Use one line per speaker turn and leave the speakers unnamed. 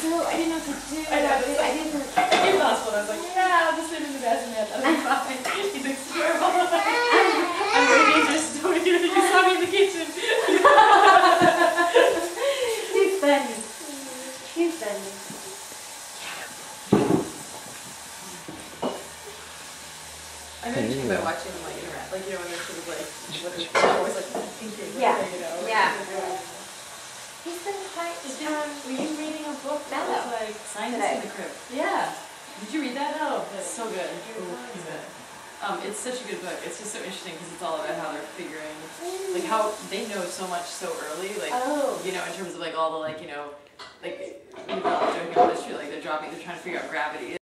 so I didn't know what to do.
I know,
I didn't.
It's possible. I was like, yeah, I'll just sit in the basement. I'm fine. He's like, terrible. I'm very dangerous. Don't do it. You saw me in the kitchen.
He's funny. He's funny.
I'm interested by watching them like interact. Like, you know, when they're sort of like, they're always like thinking,
Yeah.
you know.
Yeah.
He's been quite, were you reading a book that was like Science
Today.
in the Crypt? Yeah. Did you read that? Oh, that's so good. He's good. It's such a good book. It's just so interesting because it's all about how they're figuring, like how they know so much so early, like, you know, in terms of like all the like, you know, like, you know, joking about this shit, like they're trying to figure out gravity.